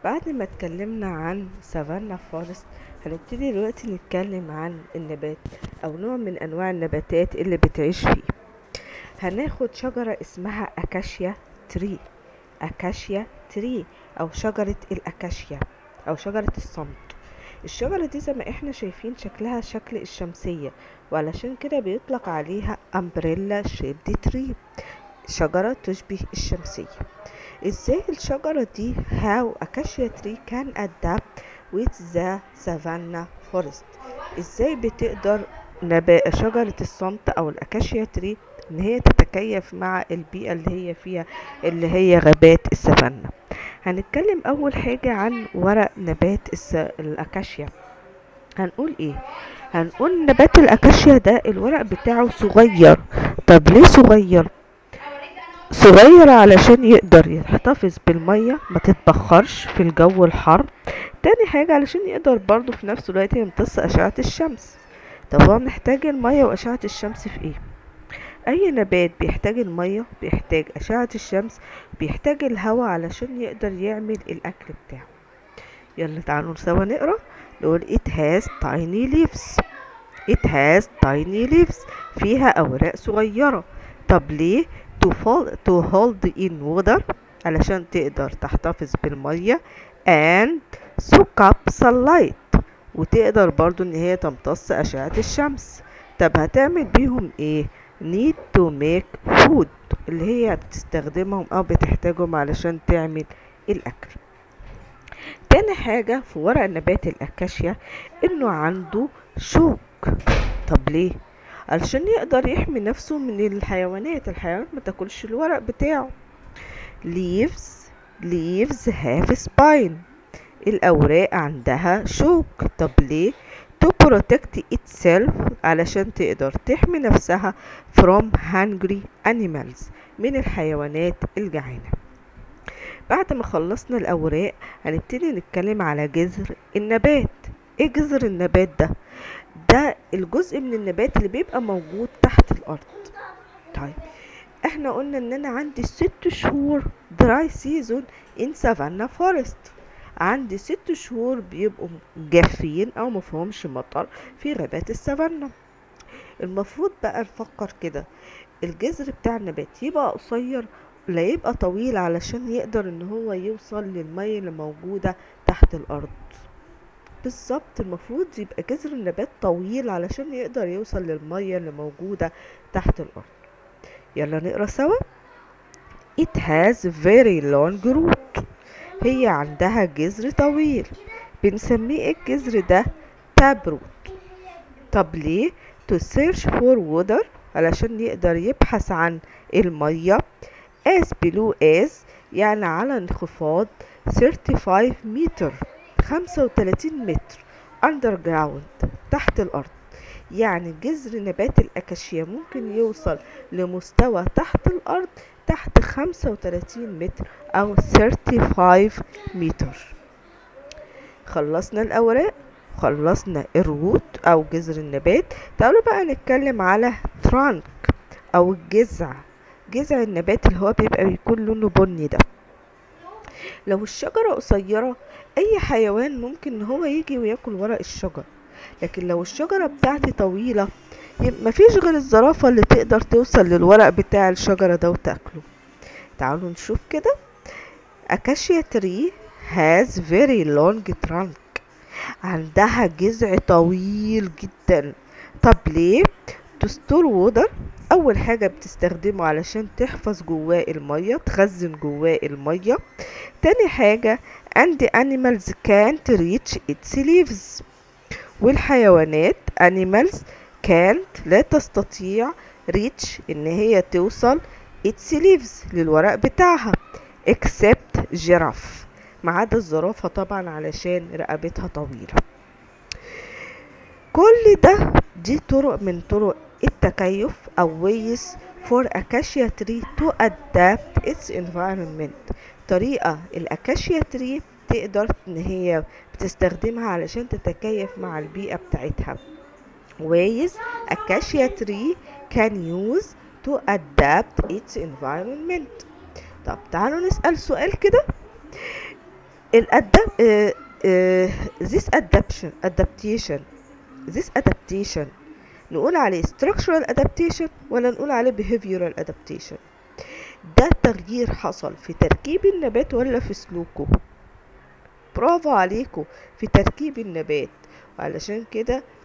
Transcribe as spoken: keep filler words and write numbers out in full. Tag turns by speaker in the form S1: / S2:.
S1: بعد ما اتكلمنا عن سافانا فورست، هنبتدي دلوقتي نتكلم عن النبات او نوع من انواع النباتات اللي بتعيش فيه. هناخد شجرة اسمها اكاشيا تري. اكاشيا تري او شجرة الاكاشيا او شجرة الصمت. الشجرة دي زي ما احنا شايفين شكلها شكل الشمسية، وعلشان كده بيطلق عليها امبريلا شيبد تري، شجرة تشبه الشمسية. ازاي الشجرة دي how acacia tree can adapt with the savanna forest؟ ازاي بتقدر نبا شجرة الصمت او الاكاشيا تري ان هي تتكيف مع البيئة اللي هي فيها، اللي هي غابات السافانا. هنتكلم اول حاجة عن ورق نبات الس... الاكاشيا. هنقول ايه؟ هنقول نبات الاكاشيا ده الورق بتاعه صغير. طب ليه صغير؟ صغير علشان يقدر يحتفظ بالمية ما تتبخرش في الجو الحر. تاني حاجة علشان يقدر برضو في نفس الوقت يمتص أشعة الشمس. طب هو محتاج المية وأشعة الشمس في ايه؟ أي نبات بيحتاج المية، بيحتاج أشعة الشمس، بيحتاج الهواء علشان يقدر يعمل الأكل بتاعه. يلا تعالوا سوا نقرأ. نقول it has tiny leaves. it has tiny leaves فيها أوراق صغيرة. طب ليه؟ to, fall, to hold in water علشان تقدر تحتفظ بالمية and soak up sunlight وتقدر برضو ان هي تمتص أشعة الشمس. طب هتعمل بيهم ايه؟ need to make food اللي هي بتستخدمهم او بتحتاجهم علشان تعمل الأكل. تاني حاجة في ورق نبات الأكاشيا انه عنده شوك. طب ليه؟ علشان يقدر يحمي نفسه من الحيوانات. الحيوانات ما تاكلش الورق بتاعه. leaves leaves have spine. الأوراق عندها شوك. طب ليه؟ to protect itself علشان تقدر تحمي نفسها from hungry animals من الحيوانات الجعانة. بعد ما خلصنا الأوراق هنبتدي نتكلم على جذر النبات. ايه جذر النبات ده؟ ده الجزء من النبات اللي بيبقى موجود تحت الأرض. طيب احنا قلنا ان انا عندي ست شهور dry season in savanna forest. عندي ست شهور بيبقوا جافين او مفهومش مطر في غابات السافانا. المفروض بقى نفكر كده، الجذر بتاع النبات يبقى قصير لا يبقى طويل علشان يقدر ان هو يوصل للمية اللي موجودة تحت الارض. بالظبط، المفروض يبقى جذر النبات طويل علشان يقدر يوصل للمية اللي موجودة تحت الارض. يلا نقرأ سوا. it has very long root. هي عندها جذر طويل. بنسميه الجذر ده tap root. طب ليه؟ to search for water علشان يقدر يبحث عن المية as below as يعني على انخفاض خمسة وثلاثين متر خمسة وتلاتين متر underground تحت الأرض. يعني جذر نبات الأكاشيا ممكن يوصل لمستوى تحت الأرض تحت خمسة وتلاتين متر أو خمسة وتلاتين متر. خلصنا الأوراق، خلصنا الروت أو جذر النبات. تعالوا بقى نتكلم على ترانك أو الجذع. جذع النبات اللي هو بيبقى بيكون لونه بني ده. لو الشجرة قصيرة أي حيوان ممكن إن هو يجي وياكل ورق الشجر، لكن لو الشجرة بتاعتي طويلة مفيش غير الزرافة اللي تقدر توصل للورق بتاع الشجرة ده وتاكله. تعالوا نشوف كده. Acacia tree has very long trunk. عندها جذع طويل جدا. طب ليه؟ to store water. أول حاجة بتستخدمه علشان تحفظ جواه المية، تخزن جواه المية. تاني حاجة and animals can't reach its leaves. والحيوانات animals can't لا تستطيع reach ان هي توصل its leaves للورق بتاعها except giraffe ما عدا الزرافة طبعا علشان رقبتها طويلة. كل ده دي طرق من طرق التكيف او ways for acacia tree to adapt its environment. طريقة الاكاشيا تري تقدر ان هي بتستخدمها علشان تتكيف مع البيئة بتاعتها. ways acacia tree can use to adapt its environment. طب تعالوا نسأل سؤال كده. الأدب آه، آه، this adaptation adaptation this adaptation نقول عليه structural adaptation ولا نقول عليه behavioral adaptation؟ ده تغيير حصل في تركيب النبات ولا في سلوكه؟ برافو عليكم، في تركيب النبات. وعلشان كده